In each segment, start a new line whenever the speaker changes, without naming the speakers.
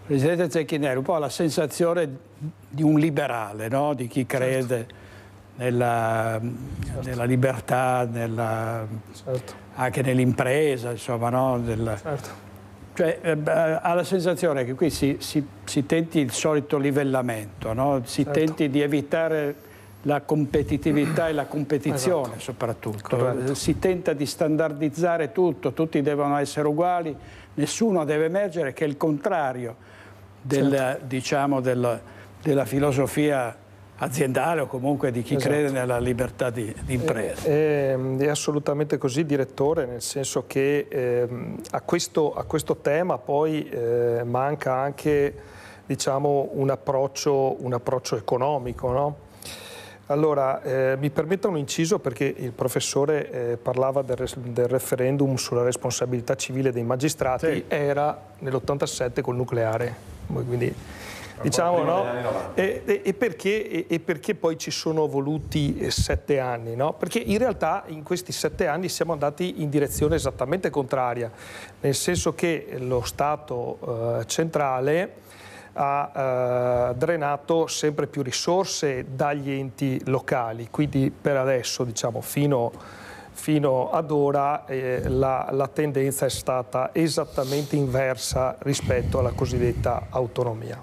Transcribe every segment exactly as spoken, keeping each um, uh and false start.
Presidente Zecchinelli, un po' la sensazione di un liberale, no? Di chi crede certo. nella, certo. nella libertà, nella, certo. anche nell'impresa, insomma, no? Del, certo. Cioè, eh, ha la sensazione che qui si, si, si tenti il solito livellamento, no? Si certo. tenti di evitare la competitività e la competizione, esatto. soprattutto. Corretto. Si tenta di standardizzare tutto, tutti devono essere uguali, nessuno deve emergere, che è il contrario del, certo. diciamo, del, della filosofia aziendale o comunque di chi esatto. crede nella libertà di, di impresa.
È, è, è assolutamente così, direttore, nel senso che eh, a, questo, a questo tema poi eh, manca anche, diciamo, un approccio, un approccio economico, no? Allora, eh, mi permetta un inciso, perché il professore eh, parlava del, del referendum sulla responsabilità civile dei magistrati, sì. era nell'ottantasette col nucleare, quindi diciamo no? E, e, e, perché, e, e perché poi ci sono voluti eh, sette anni, no? Perché in realtà in questi sette anni siamo andati in direzione esattamente contraria, nel senso che lo Stato eh, centrale ha eh, drenato sempre più risorse dagli enti locali, quindi per adesso, diciamo, fino, fino ad ora eh, la, la tendenza è stata esattamente inversa rispetto alla cosiddetta autonomia.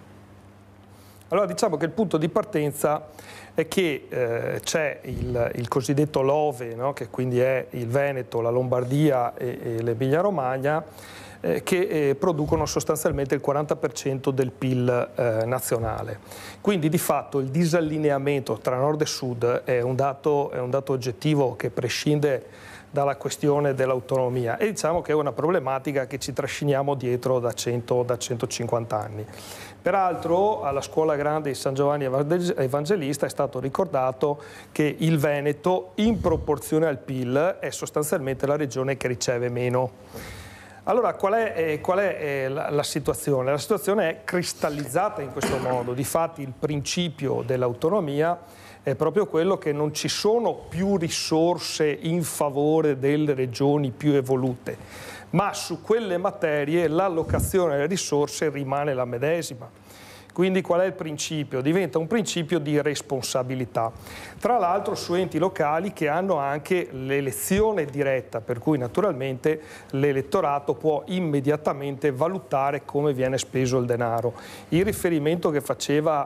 Allora diciamo che il punto di partenza è che eh, c'è il, il cosiddetto LOVE, no? Che quindi è il Veneto, la Lombardia e, e l'Emilia Romagna, che eh, producono sostanzialmente il quaranta per cento del P I L eh, nazionale. Quindi di fatto il disallineamento tra nord e sud è un dato, è un dato oggettivo che prescinde dalla questione dell'autonomia e diciamo che è una problematica che ci trasciniamo dietro da, cento, da centocinquanta anni. Peraltro alla Scuola Grande di San Giovanni Evangelista è stato ricordato che il Veneto in proporzione al P I L è sostanzialmente la regione che riceve meno. Allora, qual è, eh, qual è eh, la, la situazione? La situazione è cristallizzata in questo modo. Difatti il principio dell'autonomia è proprio quello che non ci sono più risorse in favore delle regioni più evolute, ma su quelle materie l'allocazione delle risorse rimane la medesima. Quindi qual è il principio? Diventa un principio di responsabilità. Tra l'altro su enti locali che hanno anche l'elezione diretta, per cui naturalmente l'elettorato può immediatamente valutare come viene speso il denaro. Il riferimento che faceva,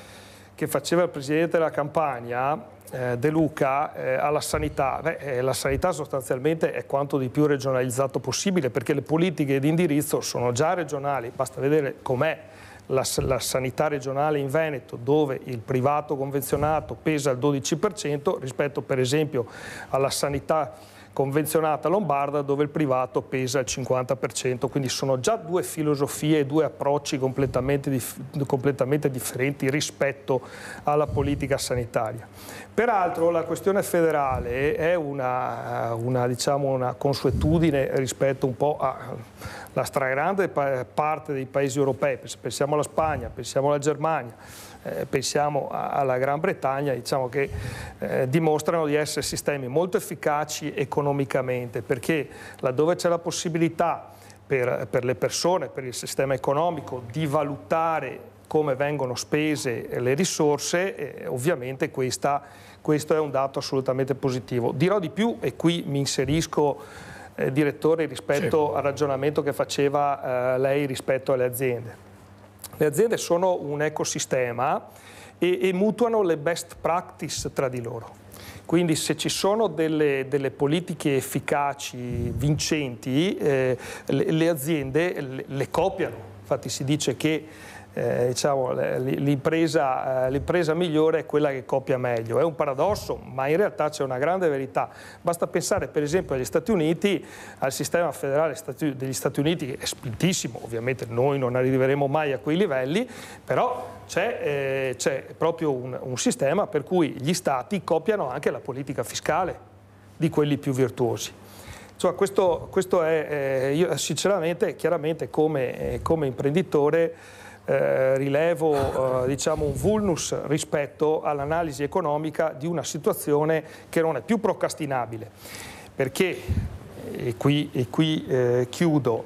che faceva il Presidente della Campania, eh, De Luca, eh, alla sanità, beh, eh, la sanità sostanzialmente è quanto di più regionalizzato possibile, perché le politiche di indirizzo sono già regionali, basta vedere com'è La, la sanità regionale in Veneto, dove il privato convenzionato pesa il dodici per cento rispetto per esempio alla sanità convenzionata lombarda, dove il privato pesa il cinquanta per cento, quindi sono già due filosofie e due approcci completamente, dif completamente differenti rispetto alla politica sanitaria. Peraltro la questione federale è una, una, diciamo, una consuetudine rispetto un po' alla stragrande parte dei paesi europei. Pensiamo alla Spagna, pensiamo alla Germania, eh, pensiamo alla Gran Bretagna, diciamo che eh, dimostrano di essere sistemi molto efficaci economicamente, perché laddove c'è la possibilità per, per le persone, per il sistema economico, di valutare come vengono spese le risorse, eh, ovviamente questa, questo è un dato assolutamente positivo. Dirò di più, e qui mi inserisco, eh, direttore, rispetto sì. al ragionamento che faceva eh, lei rispetto alle aziende. Le aziende sono un ecosistema e, e mutuano le best practice tra di loro. Quindi se ci sono delle, delle politiche efficaci, vincenti, eh, le, le aziende le, le copiano. Infatti si dice che Eh, diciamo, l'impresa, eh, l'impresa migliore è quella che copia meglio. È un paradosso, ma in realtà c'è una grande verità. Basta pensare per esempio agli Stati Uniti, al sistema federale stati, degli Stati Uniti, che è spintissimo, ovviamente noi non arriveremo mai a quei livelli, però c'è eh, proprio un, un sistema per cui gli Stati copiano anche la politica fiscale di quelli più virtuosi. Insomma, questo, questo è, eh, io sinceramente, chiaramente come, eh, come imprenditore, Eh, rilevo eh, diciamo un vulnus rispetto all'analisi economica di una situazione che non è più procrastinabile, perché, e qui, e qui eh, chiudo,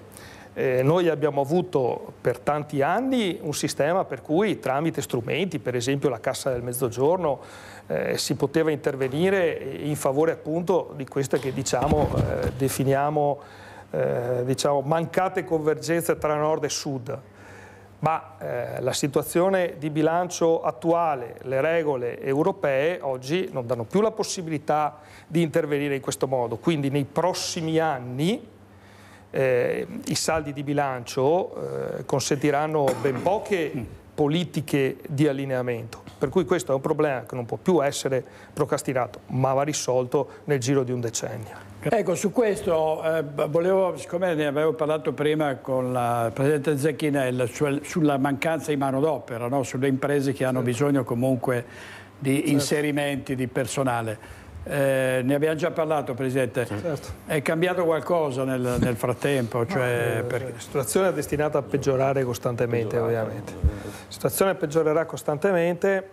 Eh, noi abbiamo avuto per tanti anni un sistema per cui tramite strumenti, per esempio la Cassa del Mezzogiorno, eh, si poteva intervenire in favore appunto di queste che diciamo, eh, definiamo eh, diciamo, mancate convergenze tra nord e sud. Ma eh, la situazione di bilancio attuale, le regole europee oggi non danno più la possibilità di intervenire in questo modo, quindi nei prossimi anni Eh, i saldi di bilancio eh, consentiranno ben poche politiche di allineamento, per cui questo è un problema che non può più essere procrastinato, ma va risolto nel giro di un decennio.
Ecco, su questo eh, volevo, siccome ne avevo parlato prima con la Presidente Zecchinella sulla mancanza di manodopera, no? Sulle imprese che hanno certo. bisogno comunque di certo. inserimenti di personale. Eh, ne abbiamo già parlato, Presidente. Certo. È cambiato qualcosa nel, nel frattempo? Cioè,
no,
perché...
La situazione è destinata a peggiorare costantemente, peggiorare. ovviamente. La situazione peggiorerà costantemente,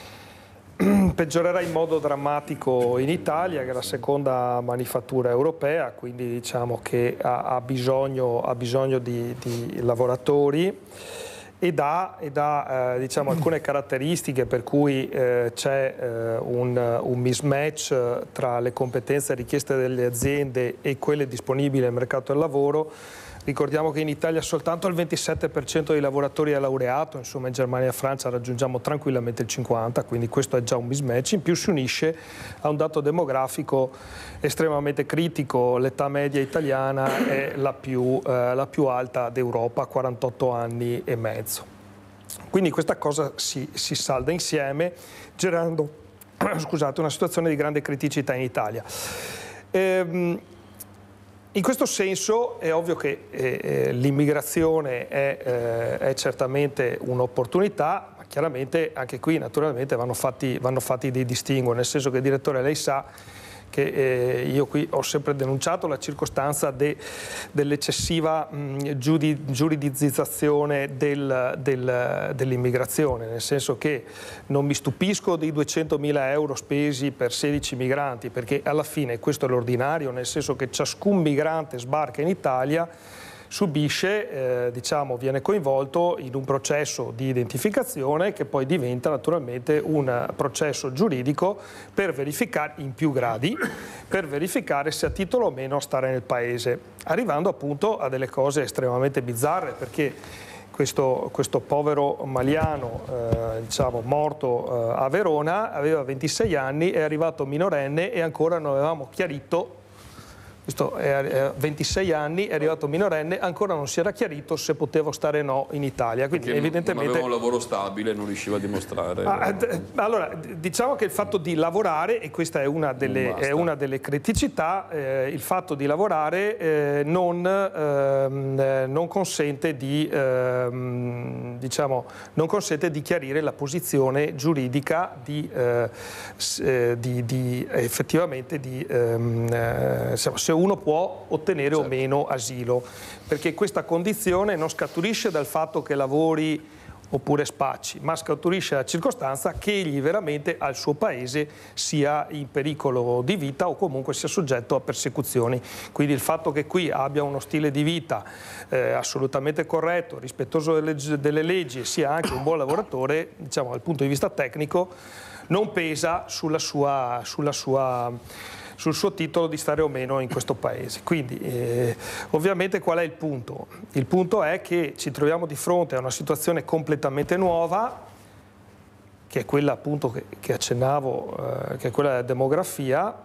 peggiorerà in modo drammatico in Italia, che è la seconda manifattura europea, quindi diciamo che ha, ha bisogno, ha bisogno di, di lavoratori. Ed ha, ed ha eh, diciamo, alcune caratteristiche per cui eh, c'è eh, un, un mismatch tra le competenze richieste dalle aziende e quelle disponibili nel mercato del lavoro. Ricordiamo che in Italia soltanto il ventisette per cento dei lavoratori è laureato, insomma in Germania e Francia raggiungiamo tranquillamente il cinquanta per cento, quindi questo è già un mismatch. In più si unisce a un dato demografico estremamente critico, l'età media italiana è la più, eh, la più alta d'Europa, quarantotto anni e mezzo. Quindi questa cosa si, si salda insieme, generando scusate, una situazione di grande criticità in Italia. Ehm, In questo senso è ovvio che eh, l'immigrazione è, eh, è certamente un'opportunità, ma chiaramente anche qui naturalmente vanno fatti, vanno fatti dei distinguo, nel senso che, direttore, lei sa che eh, io qui ho sempre denunciato la circostanza de, dell'eccessiva giudi, giuridizzazione del, del, dell'immigrazione, nel senso che non mi stupisco dei duecentomila euro spesi per sedici migranti, perché alla fine questo è l'ordinario, nel senso che ciascun migrante sbarca in Italia, subisce, eh, diciamo, viene coinvolto in un processo di identificazione che poi diventa naturalmente un processo giuridico per verificare, in più gradi, per verificare se ha titolo o meno a stare nel paese, arrivando appunto a delle cose estremamente bizzarre, perché questo, questo povero maliano, eh, diciamo, morto eh, a Verona, aveva ventisei anni, è arrivato minorenne e ancora non avevamo chiarito. Questo è ventisei anni, è arrivato minorenne, ancora non si era chiarito se poteva stare o no in Italia. Quindi
Perché
evidentemente
non aveva un lavoro stabile, non riusciva a dimostrare.
Ah, allora, diciamo che il fatto di lavorare, e questa è una delle, è una delle criticità, eh, il fatto di lavorare eh, non, eh, non consente di, eh, diciamo, non consente di chiarire la posizione giuridica di, eh, di, di effettivamente di eh, se uno può ottenere certo. o meno asilo, perché questa condizione non scaturisce dal fatto che lavori oppure spacci, ma scaturisce dalla circostanza che egli veramente al suo paese sia in pericolo di vita o comunque sia soggetto a persecuzioni. Quindi il fatto che qui abbia uno stile di vita eh, assolutamente corretto, rispettoso delle, delle leggi e sia anche un buon lavoratore, diciamo dal punto di vista tecnico, non pesa sulla sua, sulla sua sul suo titolo di stare o meno in questo paese. Quindi eh, ovviamente qual è il punto? Il punto è che ci troviamo di fronte a una situazione completamente nuova, che è quella appunto che, che accennavo, eh, che è quella della demografia,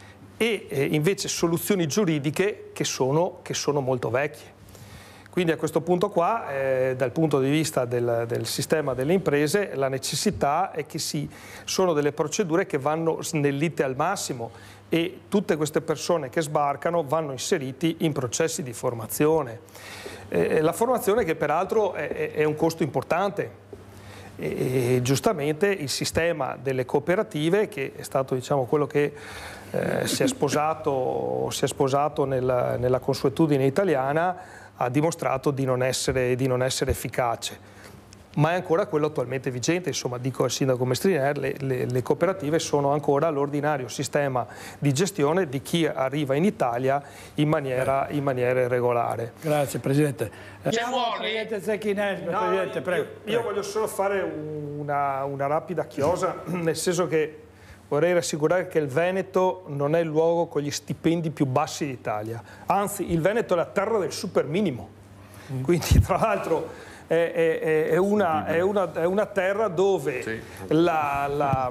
e eh, invece soluzioni giuridiche che sono, che sono molto vecchie. Quindi a questo punto qua, eh, dal punto di vista del, del sistema delle imprese, la necessità è che si, sono delle procedure che vanno snellite al massimo, e tutte queste persone che sbarcano vanno inseriti in processi di formazione. Eh, la formazione che peraltro è, è un costo importante e, e giustamente il sistema delle cooperative, che è stato, diciamo, quello che eh, si è sposato, si è sposato nella, nella consuetudine italiana, ha dimostrato di non essere, di non essere efficace. ma è ancora quello attualmente vigente. Insomma, dico al sindaco Mestriner, le, le, le cooperative sono ancora l'ordinario sistema di gestione di chi arriva in Italia in maniera, in maniera irregolare.
Grazie Presidente.
Che vuole?
Presidente Zecchinelli,
No,
Presidente,
io,
prego,
io
prego.
voglio solo fare una, una rapida chiosa, nel senso che vorrei rassicurare che il Veneto non è il luogo con gli stipendi più bassi d'Italia, anzi il Veneto è la terra del super minimo, quindi tra l'altro è, è, è, una, è, una, è una terra dove
Sì.
la, la,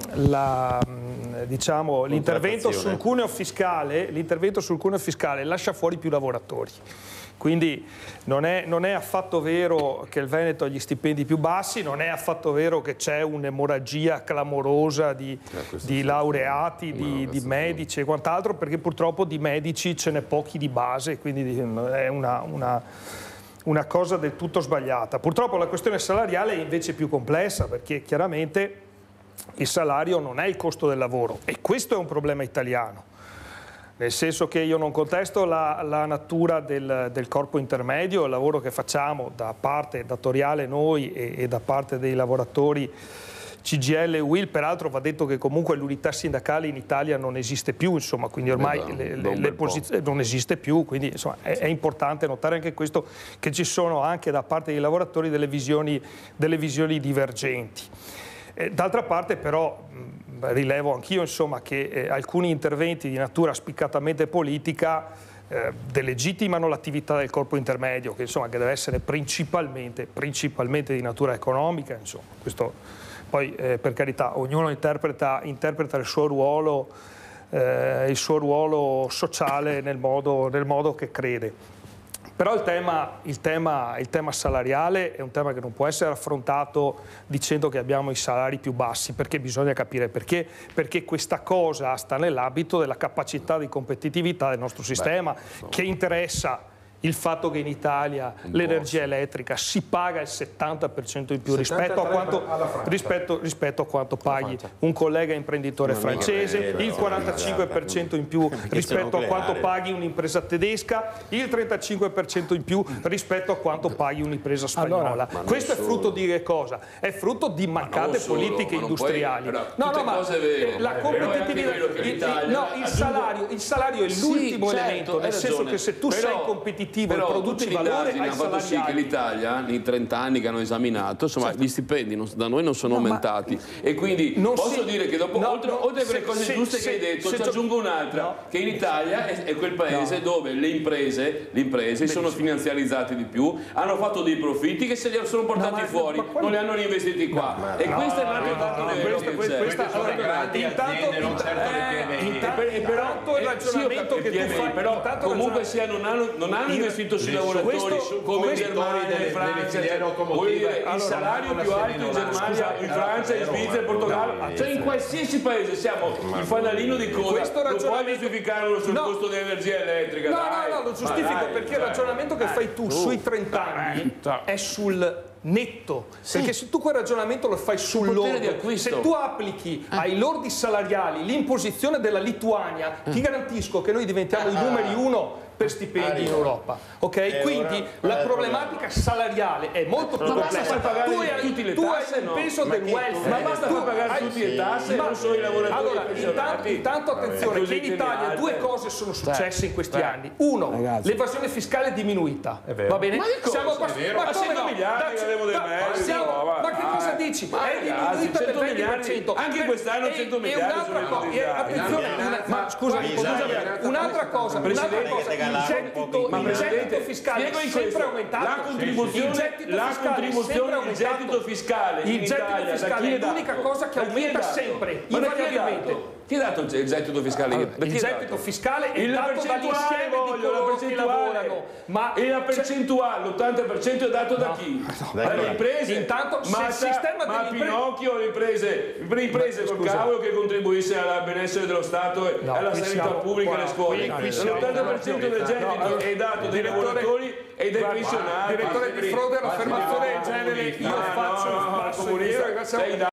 la, diciamo, l'intervento sul cuneo fiscale, l'intervento sul cuneo fiscale lascia fuori più lavoratori. Quindi non è, non è affatto vero che il Veneto ha gli stipendi più bassi, non è affatto vero che c'è un'emorragia clamorosa di,
Eh,
di
sì.
laureati,
No,
di, di
questo
medici e quant'altro, perché purtroppo di medici ce n'è pochi di base, quindi è una, una, una cosa del tutto sbagliata. Purtroppo la questione salariale è invece più complessa, perché chiaramente il salario non è il costo del lavoro e questo è un problema italiano. Nel senso che io non contesto la, la natura del, del corpo intermedio, il lavoro che facciamo da parte datoriale noi e, e da parte dei lavoratori C G I L e U I L. Peraltro va detto che comunque l'unità sindacale in Italia non esiste più, insomma, quindi ormai
da-
le,
da un
le,
bel
le
po'.
posizioni non esiste più, quindi insomma, è, è importante notare anche questo, che ci sono anche da parte dei lavoratori delle visioni, delle visioni divergenti. Eh, D'altra parte però mh, rilevo anch'io insomma, che eh, alcuni interventi di natura spiccatamente politica eh, delegittimano l'attività del corpo intermedio, che, insomma, che deve essere principalmente, principalmente di natura economica. Insomma, questo, poi eh, per carità ognuno interpreta, interpreta il suo ruolo, eh, il suo ruolo sociale nel modo, nel modo che crede. Però il tema, il, tema, il tema salariale è un tema che non può essere affrontato dicendo che abbiamo i salari più bassi, perché bisogna capire perché, perché questa cosa sta nell'ambito della capacità di competitività del nostro sistema,
Beh,
che interessa il fatto che in Italia l'energia elettrica si paga il settanta per cento in più rispetto a quanto, rispetto, rispetto a quanto paghi un collega imprenditore francese, il quarantacinque per cento in più rispetto a quanto paghi un'impresa tedesca, il trentacinque per cento in più rispetto a quanto paghi un'impresa spagnola.
Allora,
questo è frutto di che cosa? È frutto di mancate
solo,
politiche
ma non
industriali.
puoi-
no,
tutte
no, ma
cose vere,
eh, la
ma è vero anche
competitività,
quello che
il,
l'Italia-
no, il
aggiungo-
salario, il salario è
Sì,
l'ultimo
certo,
elemento,
hai
nel senso
ragione.
che se tu
Però-
sei competitivo e
però
produci
tutte le
valore,
indagini
hai
hanno fatto sì che
salariali.
l'Italia, nei trenta anni che hanno esaminato, insomma,
Certo.
gli stipendi non- da noi non sono
No, ma-
aumentati. E quindi
Non
posso
si-
dire che dopo,
no,
oltre,
no,
oltre a quelle
se-
cose
se-
giuste
se-
che hai detto,
se
ci
gio-
aggiungo un'altra,
no.
che in Italia è, è quel paese
No.
dove le imprese, le imprese sono finanziarizzate di più, hanno fatto dei profitti che se li sono portati
No, ma-
fuori,
ma quali-
non li hanno reinvestiti qua. e questo è un altro dato
no,
vero
questa-
che
questa-
c'è.
questa-
Queste sono le grandi
intanto-
aziende, non certo le
eh,
P M I.
intanto-
E per-
intanto il
eh,
ragionamento
sì,
che tu
P M I,
fai,
però
intanto il
comunque
ragion-
sia non hanno, non hanno
il-
investito sui
questo-
lavoratori su- come in
questo-
Germania,
delle-
in Francia,
delle filiere
cioè,
automotive.
voglio dire, il
Allora,
salario
non
più
la
alto in
Serino,
Germania,
scusa,
in
era
Francia, in
vero,
Svizzera, in
ma-
Portogallo,
no,
cioè in qualsiasi paese siamo il fanalino di coda.
Questo
Non puoi
ragionamento-
giustificarlo sul
No.
costo dell'energia elettrica.
No,
dai.
no, no, lo
Ma
giustifico
dai,
perché il
cioè,
ragionamento che fai tu sui trenta anni è sul netto, perché se tu quel ragionamento lo fai sul
potere di
lordo,
acquisto.
se tu applichi ai lordi salariali l'imposizione della Lituania, ti garantisco che noi diventiamo i numeri uno per stipendi in Europa, ok? Quindi la problematica salariale è molto più
Ma basta
complessa.
far pagare
Tu hai,
tutte le
tu
tasse,
hai il
no?
peso del welfare,
Ma basta
tu
far pagare
hai-
tutte le tasse,
Ma-
non solo i lavoratori
Allora,
pensionati.
intanto, intanto attenzione,
È
che in
così
Italia
geniale.
due cose sono successe in questi
Eh.
anni. Uno,
Ragazzi.
l'evasione fiscale è diminuita,
vero.
va bene?
Ma di cosa?
Siamo
È
pass-
vero.
ma
Ma
come
cento
no?
miliardi
Da-
avevo del
da-
merito,
siamo-
va.
Ma che
Ah,
cosa dici?
ma
È
ragazzi,
diminuita del
cento
venti per cento.
anche quest'anno
E-
cento
e
miliardi
un'altra
sono
cosa, e
utilizzati.
attenzione, una- ma scusa,
Bisogna-
scusa, un'altra cosa, un'altra
Presidente,
cosa, il gettito,
Ma
il
Presidente,
gettito fiscale
spiego
è
in
sempre
questo.
aumentato.
La contribuzione,
Il gettito
la
fiscale è
contribuzione
sempre
il
aumentato.
gettito fiscale in
Il gettito
Italia, da
fiscale
chi
è
è
l'unica
dato?
cosa che
Da chi è
aumenta
dato?
sempre,
Ma da chi è
invariabilmente.
dato? Chi ha dato il gettito fiscale? Da chi
Il
è
gettito
dato?
fiscale è
Il
dato
percentuale
dall'insieme di
voglio, la
coloro che
percentuale.
lavorano. Ma
e la
c'è-
percentuale, l'ottanta per cento è dato da chi? Dalle imprese.
Intanto, se il
ma
sistema
ma
delle impre-
Pinocchio le imprese, le imprese
Ma,
col
scusa.
cavolo che contribuisce al benessere dello Stato e
No,
alla
qui
sanità
siamo-
pubblica e
qua-
alle scuole.
qui- qui siamo-
L'ottanta per cento del gettito
No, allora,
è dato dai
direttore-
lavoratori e dai
guarda,
pensionati.
direttore di frode, l'affermazione del genere io
Ma
faccio
no, no,
passo
comunista,
indietro, siamo-
sei da-